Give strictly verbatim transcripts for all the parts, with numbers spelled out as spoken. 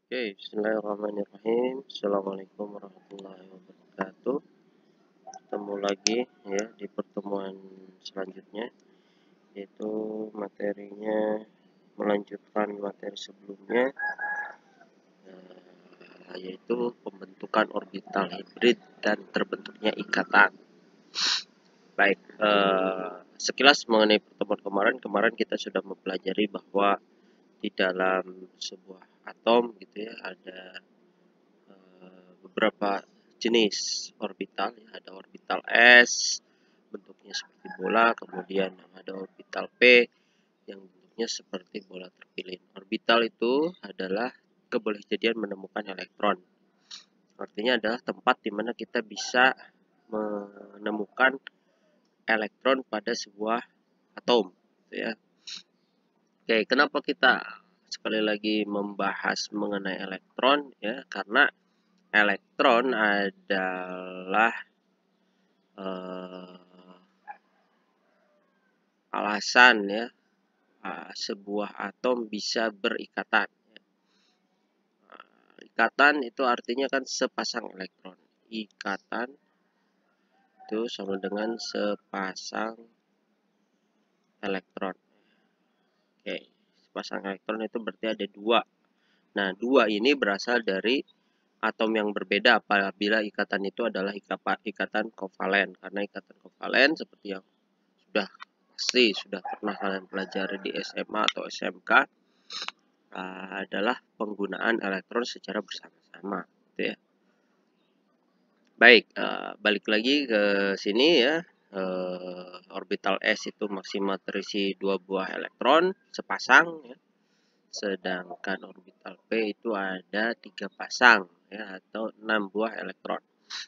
Oke, bismillahirrahmanirrahim. Assalamualaikum warahmatullahi wabarakatuh. Ketemu lagi ya di pertemuan selanjutnya, yaitu materinya melanjutkan materi sebelumnya, eh, yaitu pembentukan orbital hibrid dan terbentuknya ikatan. Baik, eh, sekilas mengenai pertemuan kemarin, kemarin kita sudah mempelajari bahwa di dalam sebuah atom gitu ya ada beberapa jenis orbital ya, ada orbital S bentuknya seperti bola, kemudian ada orbital P yang bentuknya seperti bola terpilin. Orbital itu adalah kebolehjadian menemukan elektron, artinya adalah tempat di mana kita bisa menemukan elektron pada sebuah atom gitu ya. Oke, kenapa kita sekali lagi membahas mengenai elektron ya, karena elektron adalah eh, alasan ya uh, sebuah atom bisa berikatan. Uh, ikatan itu artinya kan sepasang elektron. Ikatan itu sama dengan sepasang elektron. Oke, sepasang elektron itu berarti ada dua. Nah, dua ini berasal dari atom yang berbeda apabila ikatan itu adalah ikatan kovalen. Karena ikatan kovalen seperti yang sudah pasti sudah pernah kalian pelajari di S M A atau S M K uh, adalah penggunaan elektron secara bersama-sama gitu ya. Baik, uh, balik lagi ke sini ya. Uh, orbital S itu maksimal terisi dua buah elektron sepasang ya. Sedangkan orbital P itu ada tiga pasang ya, atau enam buah elektron.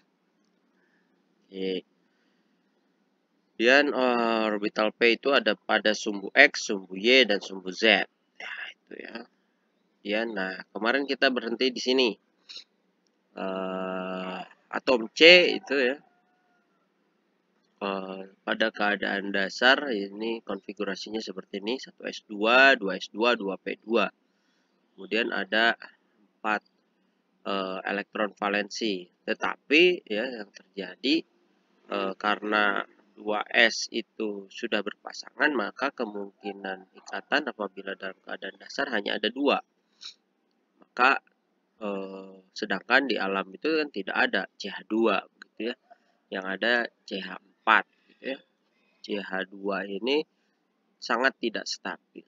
Oke. Kemudian uh, orbital P itu ada pada sumbu X, sumbu Y, dan sumbu Z. Ya, itu ya. Ya, nah kemarin kita berhenti di sini. Uh, atom C itu ya. Uh, pada keadaan dasar ini konfigurasinya seperti ini, satu S dua, dua S dua, dua P dua. Kemudian ada empat uh, elektron valensi. Tetapi ya yang terjadi uh, karena dua S itu sudah berpasangan, maka kemungkinan ikatan apabila dalam keadaan dasar hanya ada dua. Maka eh, sedangkan di alam itu kan tidak ada C H dua gitu ya. Yang ada C H empat gitu ya. C H dua ini sangat tidak stabil.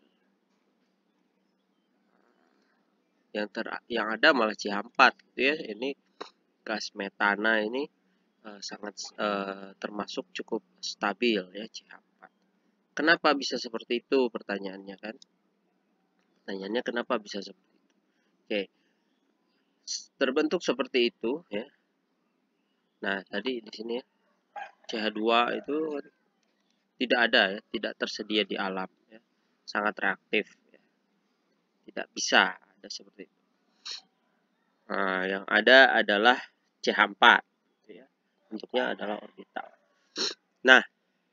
Yang ter yang ada malah C H empat gitu ya. Ini gas metana ini uh, sangat uh, termasuk cukup stabil ya, C H empat. Kenapa bisa seperti itu pertanyaannya kan? Pertanyaannya kenapa bisa seperti itu? Oke. Terbentuk seperti itu ya. Nah, tadi di sini ya, C H dua itu tidak ada ya, tidak tersedia di alam ya. Sangat reaktif ya. Tidak bisa ada seperti itu. Nah, yang ada adalah C H empat gitu ya. Bentuknya adalah orbital. Nah,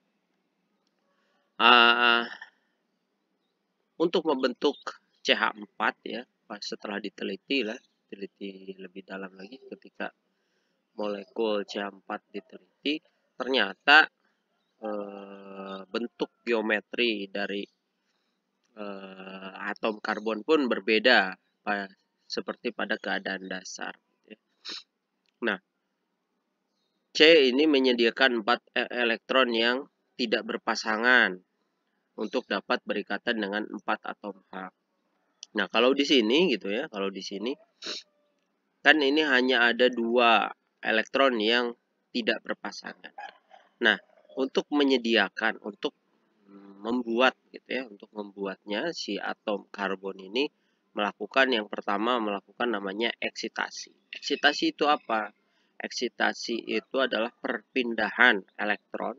uh, untuk membentuk C H empat ya, setelah diteliti lah, diteliti lebih dalam lagi ketika molekul C H empat diteliti, ternyata eh, bentuk geometri dari eh, atom karbon pun berbeda pada, seperti pada keadaan dasar. Nah, C ini menyediakan empat elektron yang tidak berpasangan untuk dapat berikatan dengan empat atom H. Nah, kalau di sini gitu ya, kalau di sini kan ini hanya ada dua elektron yang tidak berpasangan. Nah, untuk menyediakan, untuk membuat gitu ya, untuk membuatnya si atom karbon ini melakukan yang pertama melakukan namanya eksitasi. Eksitasi itu apa? Eksitasi itu adalah perpindahan elektron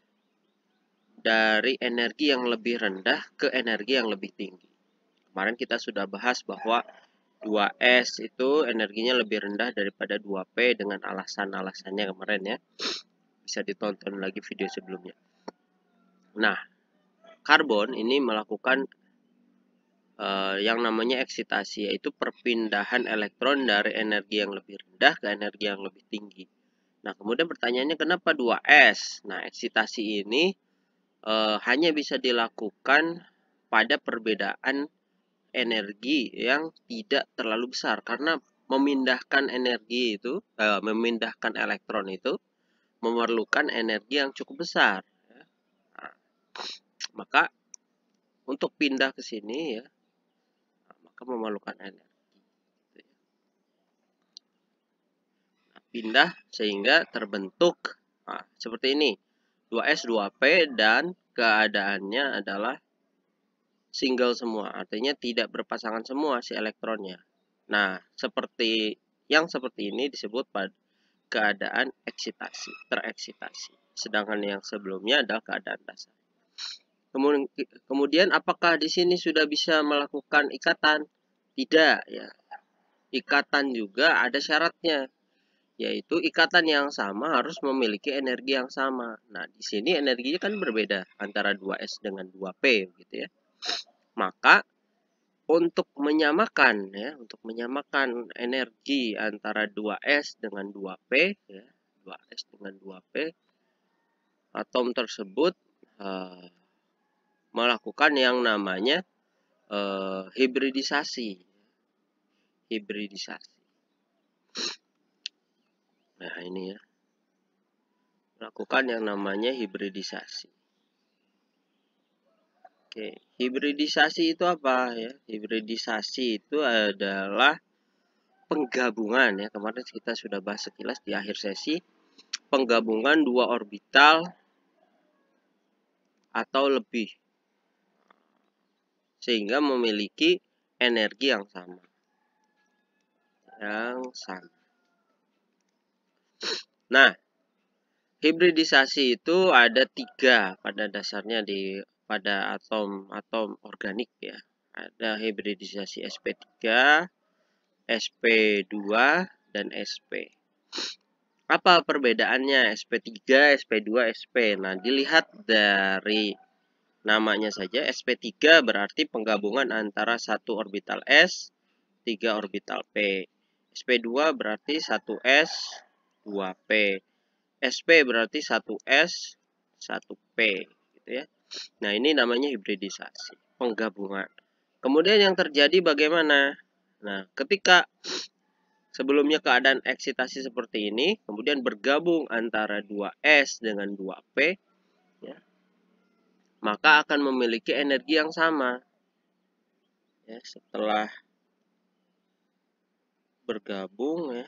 dari energi yang lebih rendah ke energi yang lebih tinggi. Kemarin kita sudah bahas bahwa dua S itu energinya lebih rendah daripada dua P dengan alasan-alasannya kemarin ya. Bisa ditonton lagi video sebelumnya. Nah, karbon ini melakukan uh, yang namanya eksitasi, yaitu perpindahan elektron dari energi yang lebih rendah ke energi yang lebih tinggi. Nah, kemudian pertanyaannya kenapa dua S? Nah, eksitasi ini uh, hanya bisa dilakukan pada perbedaan energi yang tidak terlalu besar, karena memindahkan energi itu, uh, memindahkan elektron itu memerlukan energi yang cukup besar. Nah, maka untuk pindah ke sini ya, maka memerlukan energi. Nah, pindah sehingga terbentuk nah, seperti ini, dua S dua P, dan keadaannya adalah single semua, artinya tidak berpasangan semua si elektronnya. Nah, seperti yang seperti ini disebut pada keadaan eksitasi, tereksitasi. Sedangkan yang sebelumnya adalah keadaan dasar. Kemudian apakah di sini sudah bisa melakukan ikatan? Tidak ya. Ikatan juga ada syaratnya, yaitu ikatan yang sama harus memiliki energi yang sama. Nah, di sini energinya kan berbeda antara dua S dengan dua P gitu ya. Maka untuk menyamakan ya, untuk menyamakan energi antara dua S dengan dua P ya, dua S dengan dua P, atom tersebut uh, melakukan yang namanya uh, hibridisasi. Hibridisasi. Nah, ini ya. Melakukan yang namanya hibridisasi. Oke, hibridisasi itu apa ya? Hibridisasi itu adalah penggabungan ya. Kemarin kita sudah bahas sekilas di akhir sesi. Penggabungan dua orbital atau lebih sehingga memiliki energi yang sama. Yang sama. Nah, hibridisasi itu ada tiga pada dasarnya di pada atom-atom organik ya. Ada hibridisasi S P tiga, S P dua, dan S P. Apa perbedaannya S P tiga, S P dua, S P? Nah, dilihat dari namanya saja. S P tiga berarti penggabungan antara satu orbital S, tiga orbital P. S P dua berarti satu S, dua P. S P berarti satu S, satu P gitu ya. Nah, ini namanya hibridisasi, penggabungan. Kemudian yang terjadi bagaimana? Nah, ketika sebelumnya keadaan eksitasi seperti ini, kemudian bergabung antara dua S dengan dua P, ya, maka akan memiliki energi yang sama. Ya, setelah bergabung ya,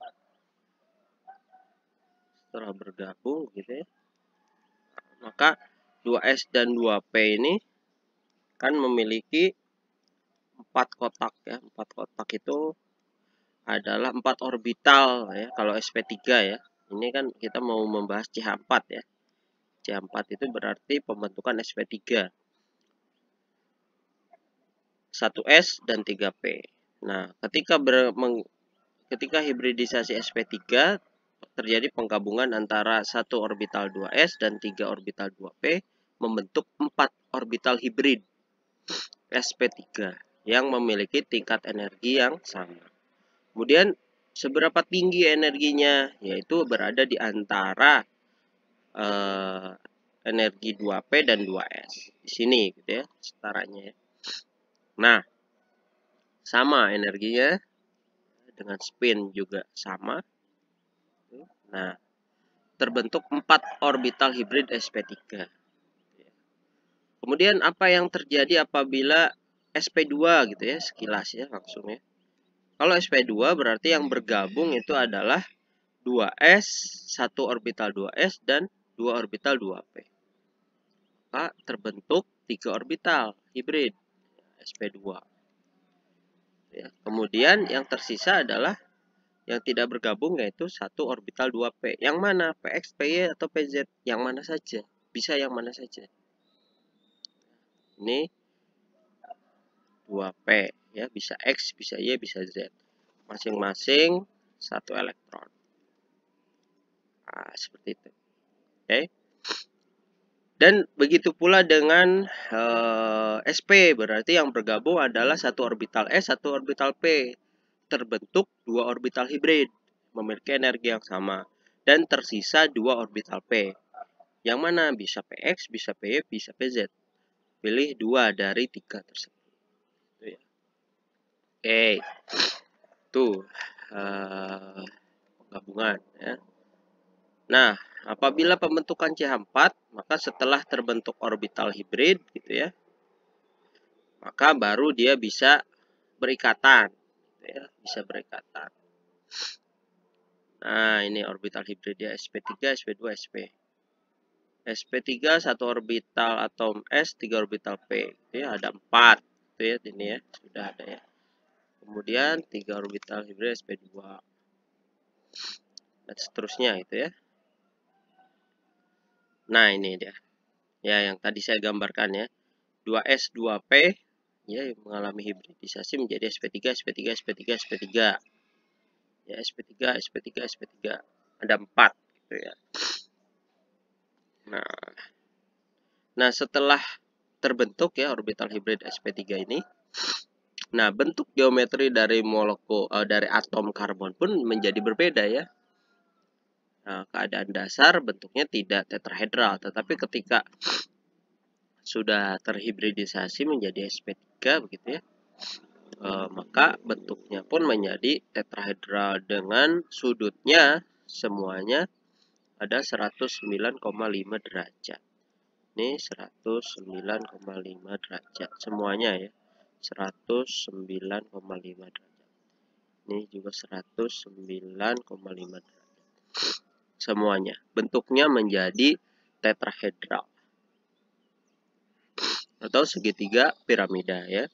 setelah bergabung gitu ya, maka dua S dan dua P ini kan memiliki empat kotak ya. Empat kotak itu adalah empat orbital ya. Kalau S P tiga ya, ini kan kita mau membahas C H empat ya. C H empat itu berarti pembentukan S P tiga, satu S dan tiga P. Nah, ketika ber, meng, ketika hibridisasi S P tiga terjadi penggabungan antara satu orbital dua S dan tiga orbital dua P membentuk empat orbital hibrid S P tiga yang memiliki tingkat energi yang sama. Kemudian seberapa tinggi energinya? Yaitu berada di antara eh, energi dua P dan dua S. Di sini gitu ya, setaranya ya. Nah, sama energinya dengan spin juga sama. Nah, terbentuk empat orbital hibrid S P tiga. Kemudian apa yang terjadi apabila S P dua gitu ya, sekilas ya langsung ya. Kalau S P dua berarti yang bergabung itu adalah dua S, satu orbital dua S dan dua orbital dua P. Maka terbentuk tiga orbital hibrid S P dua. Ya, kemudian yang tersisa adalah yang tidak bergabung, yaitu satu orbital dua P. Yang mana? P X, P Y atau P Z? Yang mana saja? Bisa yang mana saja. Ini dua P ya, bisa X, bisa Y, bisa Z. Masing-masing satu elektron. Nah, seperti itu. Oke. Okay. Dan begitu pula dengan uh, S P, berarti yang bergabung adalah satu orbital S, satu orbital P. Terbentuk dua orbital hibrid, memiliki energi yang sama. Dan tersisa dua orbital P. Yang mana bisa P X, bisa P Y, bisa P Z. Pilih dua dari tiga tersebut. Oke, tuh uh, penggabungan ya. Nah, apabila pembentukan C H empat, maka setelah terbentuk orbital hibrid gitu ya, maka baru dia bisa berikatan, gitu ya, bisa berikatan. Nah, ini orbital hibrid ya, S P tiga, S P dua, S P. S P tiga satu orbital atom S, tiga orbital P, gitu ya, ada empat, gitu ya, ini ya, sudah ada ya. Kemudian tiga orbital hibrid S P dua. Dan seterusnya itu ya. Nah, ini dia. Ya, yang tadi saya gambarkan ya. dua S, dua P ya, yang mengalami hibridisasi menjadi S P tiga, S P tiga, S P tiga, S P tiga. Ya, S P tiga, S P tiga, S P tiga. Ada empat gitu ya. Nah, nah setelah terbentuk ya orbital hibrid S P tiga ini, nah bentuk geometri dari molekul uh, dari atom karbon pun menjadi berbeda ya. Nah, keadaan dasar bentuknya tidak tetrahedral, tetapi ketika sudah terhibridisasi menjadi S P tiga begitu ya, e, maka bentuknya pun menjadi tetrahedral dengan sudutnya semuanya ada seratus sembilan koma lima derajat. Ini seratus sembilan koma lima derajat semuanya ya, seratus sembilan koma lima derajat. Ini juga seratus sembilan koma lima derajat. Semuanya bentuknya menjadi tetrahedral atau segitiga piramida ya.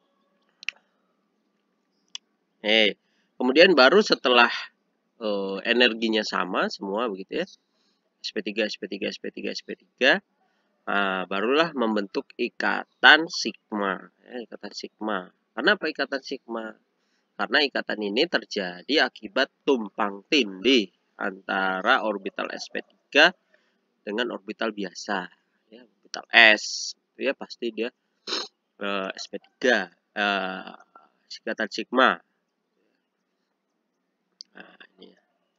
Eh, kemudian baru setelah uh, energinya sama semua begitu ya, S P tiga, S P tiga, S P tiga, S P tiga, nah, barulah membentuk ikatan sigma ya, ikatan sigma. Karena apa ikatan sigma? Karena ikatan ini terjadi akibat tumpang tindih antara orbital S P tiga dengan orbital biasa ya, orbital S ya, pasti dia uh, S P tiga uh, ikatan sigma. Nah, ini.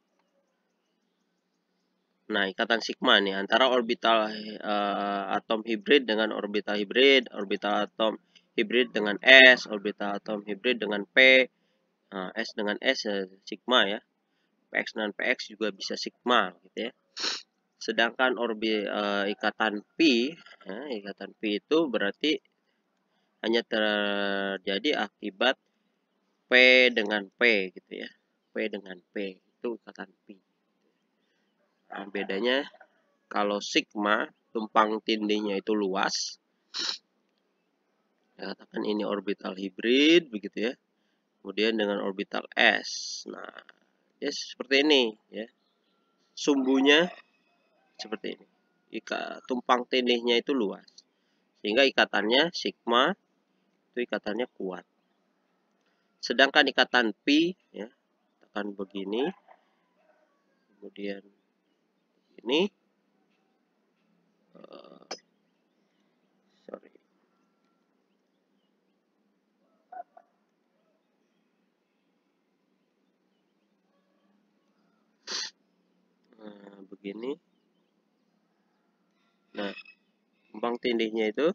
Nah, ikatan sigma nih antara orbital uh, atom hibrid dengan orbital hibrid, orbital atom hibrid dengan S, orbital atom hibrid dengan P, uh, S dengan S uh, sigma ya. P X dengan P X juga bisa sigma gitu ya. Sedangkan orbit uh, ikatan pi, ya, ikatan pi itu berarti hanya terjadi akibat P dengan P gitu ya. P dengan P itu ikatan pi. Nah, bedanya kalau sigma tumpang tindihnya itu luas. Ya, katakan ini orbital hibrid begitu ya. Kemudian dengan orbital S. Nah, ya seperti ini ya. Sumbunya seperti ini. Ika tumpang tindihnya itu luas. Sehingga ikatannya sigma itu ikatannya kuat. Sedangkan ikatan pi ya, akan begini. Kemudian ini uh, sorry. Nah, begini. Nah, tumpang tindihnya itu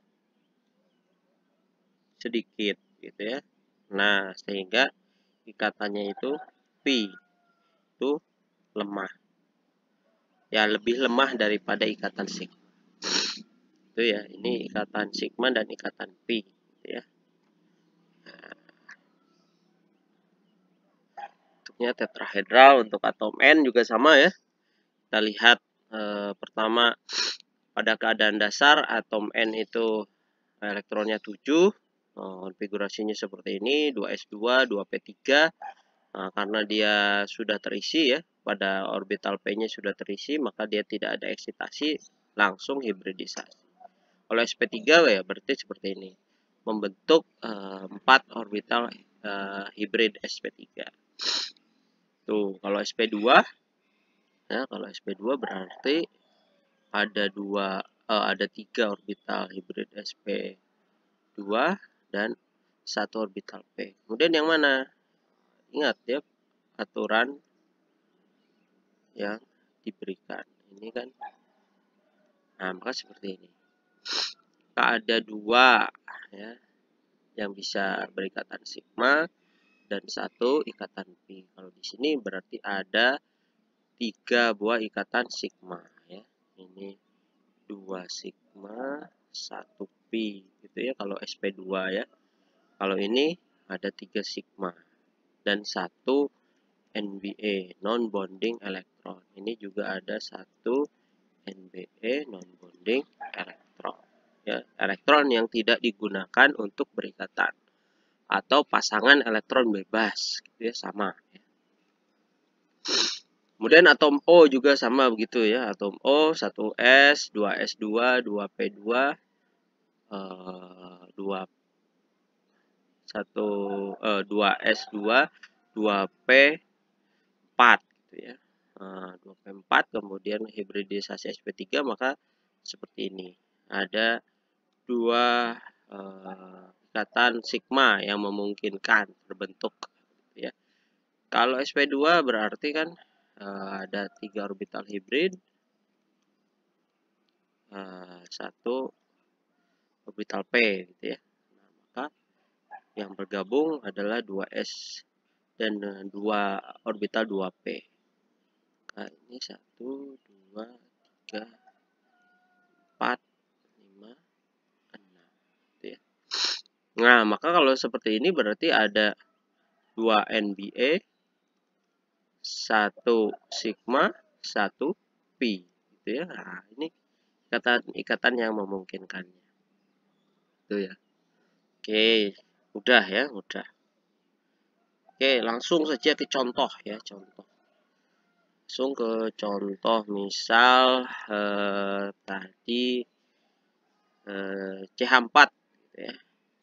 sedikit gitu ya. Nah, sehingga ikatannya itu pi itu lemah. Ya, lebih lemah daripada ikatan sigma. Itu ya, ini ikatan sigma dan ikatan pi gitu ya. Nah, bentuknya tetrahedral. Untuk atom N juga sama ya. Kita lihat eh, pertama pada keadaan dasar atom N itu elektronnya tujuh. Konfigurasinya seperti ini, dua S dua, dua P tiga. Nah, karena dia sudah terisi ya, pada orbital P-nya sudah terisi, maka dia tidak ada eksitasi, langsung hibridisasi. Kalau S P tiga ya berarti seperti ini, membentuk uh, empat orbital uh, hibrid S P tiga. Tuh, kalau S P dua, ya kalau S P dua berarti ada dua uh, ada tiga orbital hibrid S P dua dan satu orbital P. Kemudian yang mana? Ingat ya aturan yang diberikan. Ini kan, nah maka seperti ini. Maka ada dua ya yang bisa berikatan sigma dan satu ikatan pi. Kalau di sini berarti ada tiga buah ikatan sigma ya. Ini dua sigma, satu pi gitu ya kalau S P dua ya. Kalau ini ada tiga sigma dan satu N B E non bonding elektron. Ini juga ada satu N B E non bonding elektron ya, elektron yang tidak digunakan untuk berikatan atau pasangan elektron bebas gitu ya, sama ya. Kemudian atom O juga sama begitu ya, atom O satu S, dua S dua, dua P dua, dua satu eh, dua S dua, dua P empat gitu ya. dua P empat, kemudian hibridisasi S P tiga, maka seperti ini. Ada dua eh, ikatan sigma yang memungkinkan terbentuk ya. Kalau S P dua berarti kan eh, ada tiga orbital hibrid, eh, satu orbital P gitu ya. Nah, maka yang bergabung adalah dua S dan dua orbital dua P. Nah, ini satu, dua, tiga, empat, lima, enam gitu ya. Nah, maka kalau seperti ini berarti ada dua N B E, satu sigma, satu pi gitu ya. Nah, ini ikatan-ikatan yang memungkinkannya. Itu ya. Oke, udah ya, udah. Oke, langsung saja ke contoh ya, contoh. Langsung ke contoh, misal eh, tadi eh, C H empat gitu ya.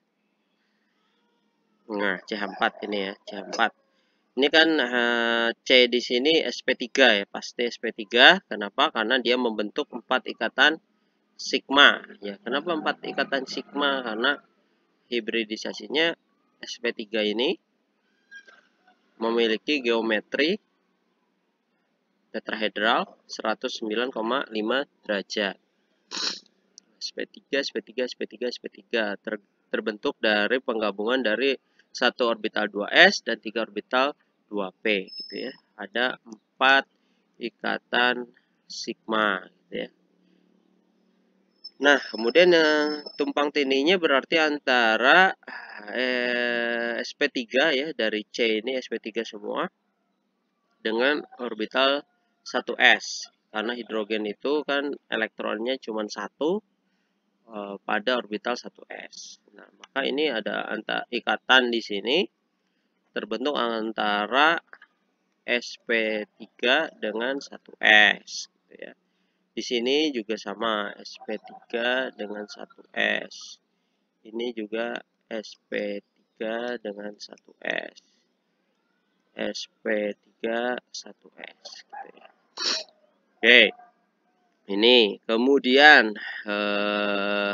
Nah, C H empat ini ya, C H empat. Ini kan eh, C di sini S P tiga ya, pasti S P tiga. Kenapa? Karena dia membentuk empat ikatan sigma ya. Kenapa empat ikatan sigma? Karena hibridisasinya S P tiga ini memiliki geometri tetrahedral seratus sembilan koma lima derajat. S P tiga, S P tiga, S P tiga, S P tiga ter, terbentuk dari penggabungan dari satu orbital dua S dan tiga orbital dua P gitu ya. Ada empat ikatan sigma gitu ya. Nah, kemudian yang tumpang tindihnya berarti antara eh, S P tiga ya, dari C ini S P tiga semua dengan orbital satu S, karena hidrogen itu kan elektronnya cuma satu uh, pada orbital satu S. Nah, maka ini ada antara ikatan di sini terbentuk antara S P tiga dengan satu S gitu ya. Di sini juga sama, S P tiga dengan satu S. Ini juga S P tiga dengan satu S. S P tiga satu S gitu ya. Oke. Ini kemudian eh,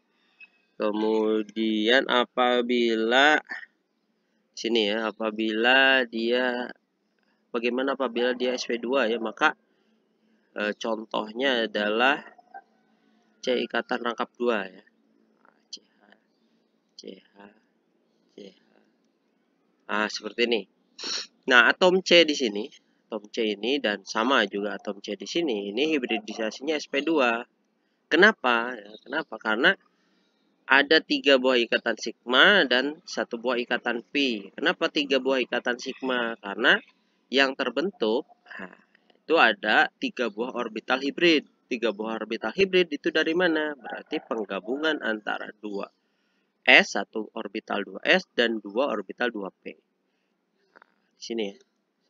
kemudian apabila sini ya, apabila dia bagaimana apabila dia S P dua ya, maka eh, contohnya adalah C ikatan rangkap dua ya. C H C H C H. Ah, seperti ini. Nah, atom C di sini, atom C ini dan sama juga atom C di sini, ini hibridisasinya S P dua. Kenapa? Ya, kenapa? Karena ada tiga buah ikatan sigma dan satu buah ikatan pi. Kenapa tiga buah ikatan sigma? Karena yang terbentuk nah, itu ada tiga buah orbital hibrid. Tiga buah orbital hibrid itu dari mana? Berarti penggabungan antara dua S, satu orbital dua S dan dua orbital dua P. Nah, di sini ya.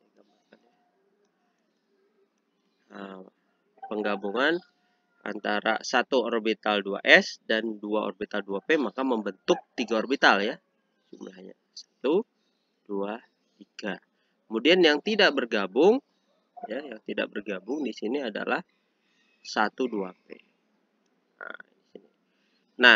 Nah, penggabungan antara satu orbital dua S dan dua orbital dua P, maka membentuk tiga orbital ya. Jumlahnya satu, dua, tiga. Kemudian yang tidak bergabung ya, yang tidak bergabung di sini adalah satu, dua P. Nah,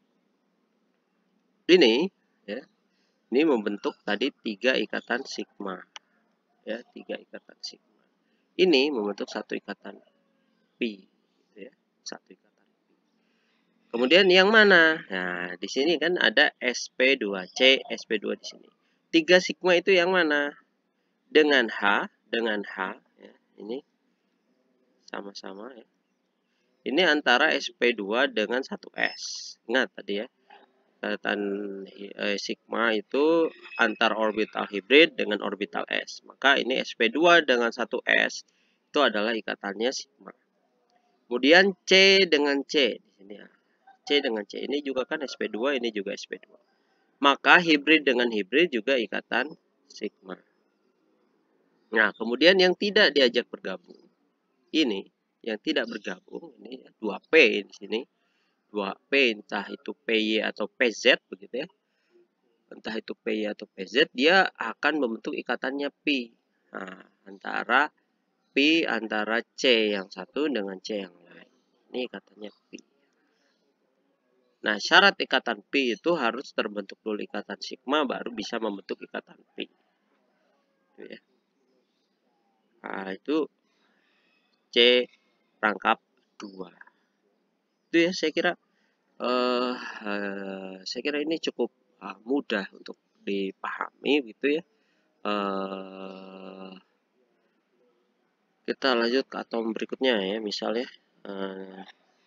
ini ya, ini membentuk tadi tiga ikatan sigma, ya, tiga ikatan sigma. Ini membentuk satu ikatan pi, gitu ya, satu ikatan pi. Kemudian yang mana? Nah, di sini kan ada S P dua C, S P dua di sini. tiga sigma itu yang mana? Dengan H, dengan H, ya, ini sama-sama ya. Ini antara S P dua dengan satu S. Ingat tadi ya, ikatan eh, sigma itu antar orbital hibrid dengan orbital S. Maka ini S P dua dengan satu S itu adalah ikatannya sigma. Kemudian C dengan C di sini ya. C dengan C ini juga kan S P dua, ini juga S P dua. Maka hibrid dengan hibrid juga ikatan sigma. Nah, kemudian yang tidak diajak bergabung ini, yang tidak bergabung ini dua P di sini. dua P entah itu P Y atau P Z begitu ya. Entah itu P Y atau P Z, dia akan membentuk ikatannya pi. Nah, antara pi antara C yang satu dengan C yang lain. Ini ikatannya pi. Nah, syarat ikatan pi itu harus terbentuk dulu ikatan sigma baru bisa membentuk ikatan pi. Itu ya. Nah, itu C rangkap dua. Itu ya, saya kira uh, uh, saya kira ini cukup uh, mudah untuk dipahami gitu ya. Uh, kita lanjut ke atom berikutnya ya, misalnya uh,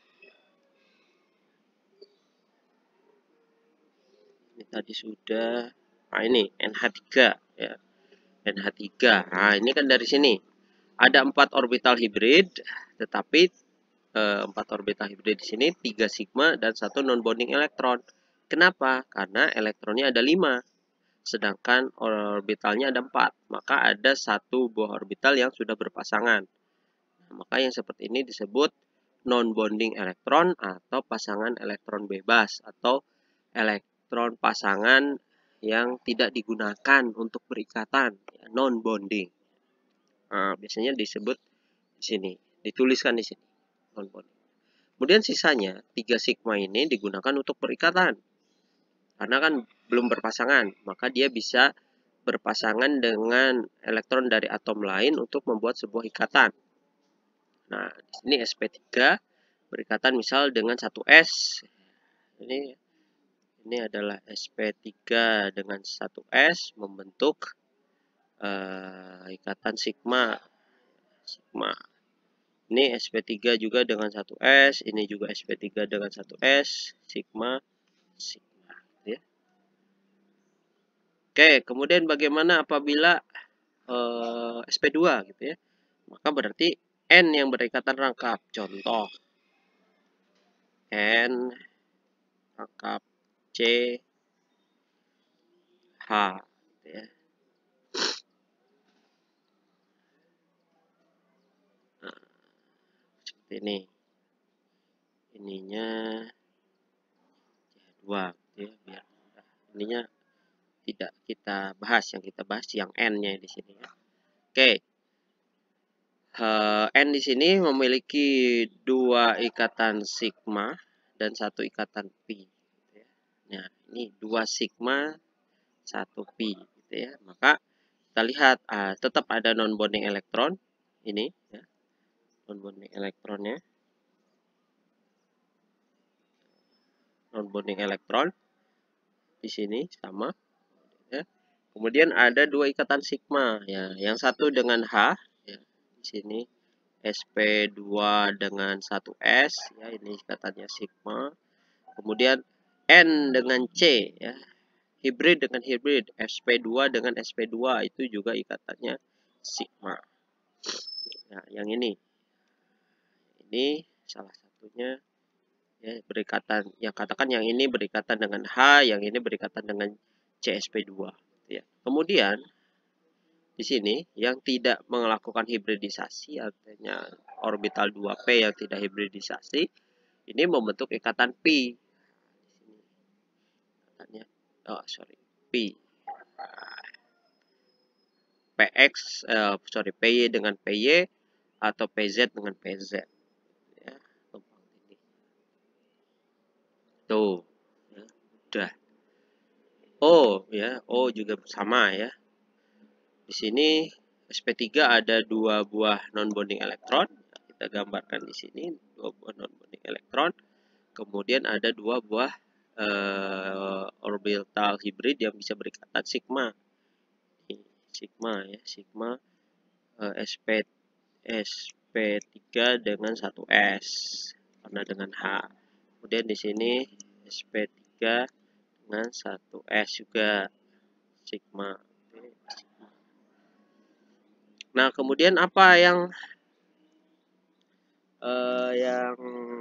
ini tadi sudah, nah ini N H tiga ya, N H tiga. Nah, ini kan dari sini ada empat orbital hibrid, tetapi empat orbital hibrid di sini tiga sigma dan satu non bonding elektron. Kenapa? Karena elektronnya ada lima, sedangkan orbitalnya ada empat. Maka ada satu buah orbital yang sudah berpasangan. Nah, maka yang seperti ini disebut non bonding elektron atau pasangan elektron bebas atau elektron pasangan yang tidak digunakan untuk berikatan, ya, non bonding. Nah, biasanya disebut di sini, dituliskan di sini non bonding. Kemudian sisanya tiga sigma ini digunakan untuk berikatan. Karena kan belum berpasangan, maka dia bisa berpasangan dengan elektron dari atom lain untuk membuat sebuah ikatan. Nah, di sini S P tiga berikatan misal dengan satu S. Ini ini adalah S P tiga dengan satu S membentuk uh, ikatan sigma. Sigma. Ini S P tiga juga dengan satu S, ini juga S P tiga dengan satu S, sigma, sigma. Ya. Oke, kemudian bagaimana apabila uh, S P dua gitu ya? Maka berarti N yang berikatan rangkap. Contoh, N rangkap C, H. Gitu ya. Nah, seperti ini. Ininya dua gitu ya, biar mudah. Ininya tidak kita bahas, yang kita bahas yang N-nya di sini ya. Oke. Uh, N di sini memiliki dua ikatan sigma dan satu ikatan pi. Gitu ya. Nah, ini dua sigma, satu pi, gitu ya. Maka kita lihat uh, tetap ada non bonding elektron ini, ya. Non bonding elektronnya. Non bonding elektron di sini sama. Ya. Kemudian ada dua ikatan sigma, ya. Yang satu dengan H, ya. Di sini S P dua dengan satu S, ya. Ini ikatannya sigma. Kemudian N dengan C, ya. Hibrid dengan hibrid, S P dua dengan S P dua itu juga ikatannya sigma. Nah, yang ini. Ini salah satunya ya, berikatan, yang katakan yang ini berikatan dengan H, yang ini berikatan dengan C S P dua, ya. Kemudian di sini yang tidak melakukan hibridisasi, artinya orbital dua P yang tidak hibridisasi, ini membentuk ikatan pi. Ikatannya, oh sorry, pi. Px, uh, sorry, Py dengan Py atau Pz dengan Pz. Ya, ini. Tuh, ya, udah. O ya, O juga sama ya. Di sini S P tiga ada dua buah non-bonding elektron. Kita gambarkan di sini dua buah non-bonding elektron. Kemudian ada dua buah uh, orbital hibrid yang bisa berikatan sigma. Ini, sigma ya, sigma uh, SP SP3 dengan satu S karena dengan H. Kemudian di sini S P tiga dengan satu S juga sigma. Nah, kemudian apa yang uh, yang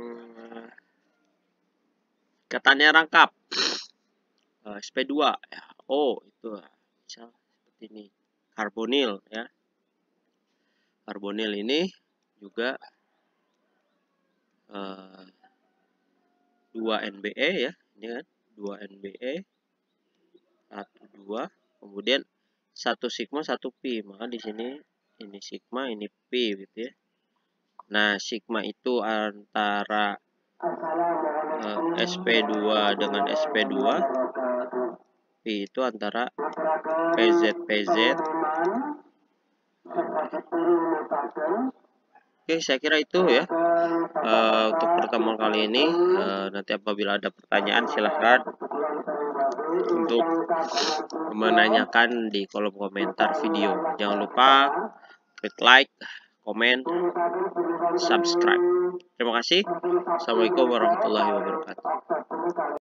katanya rangkap? Uh, S P dua ya. Oh, itu misal seperti ini. Karbonil ya. Karbonil ini juga uh, dua N B E ya, ini kan dua N B E satu dua, kemudian satu sigma satu pi, maka di sini ini sigma ini pi gitu ya. Nah, sigma itu antara uh, S P dua dengan S P dua, pi itu antara P Z P Z. Oke, saya kira itu ya uh, untuk pertemuan kali ini. Uh, nanti apabila ada pertanyaan silahkan untuk menanyakan di kolom komentar video. Jangan lupa klik like, komen, subscribe. Terima kasih. Assalamualaikum warahmatullahi wabarakatuh.